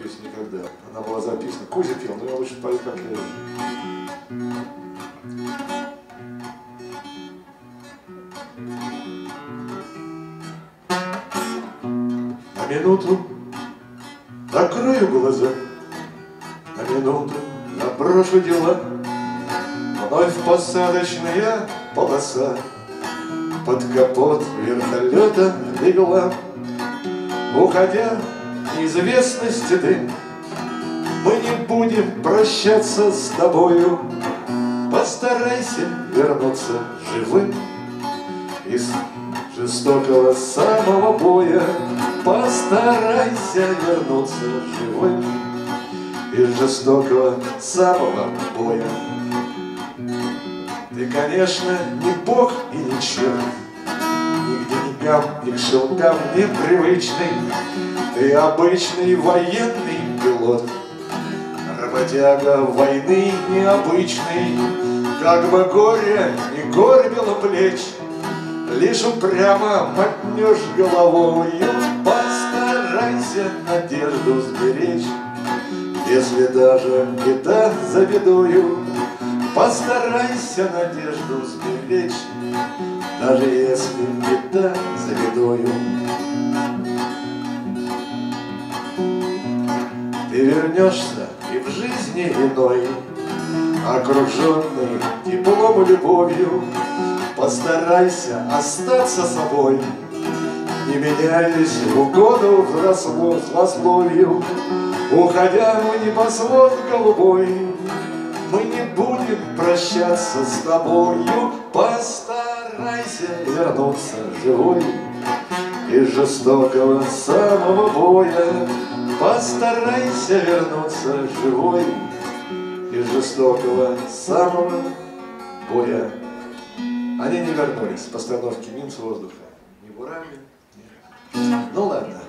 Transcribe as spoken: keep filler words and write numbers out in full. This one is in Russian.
песню никогда. Она была записана. Кузя пел, но я лучше пою, как я. На минуту закрою глаза, на минуту заброшу дела, вновь посадочная полоса под капот вертолета легла. Уходя в неизвестности дым, мы не будем прощаться с тобою. Постарайся вернуться живым из жестокого самого боя. Постарайся вернуться живым из жестокого самого боя. Ты, конечно, не бог и не черт, ни к деньгам, ни к шелкам непривычный. Ты обычный военный пилот, работяга войны необычный. Как бы горе не горбило плеч, лишь упрямо мотнешь головою. Постарайся надежду сберечь, если даже беда за бедою. Постарайся надежду сберечь, даже если беда за бедою. Ты вернешься и в жизни иной, окруженный теплом и любовью. Постарайся остаться собой, не меняясь в угоду злословию. Уходя в небосвод голубой, мы не будем прощаться с тобою. Постарайся вернуться живой из жестокого самого боя. Постарайся вернуться живой из жестокого самого боя. Они не вернулись с постановки «Минц воздуха». Ни бурами, ни... Ну ладно.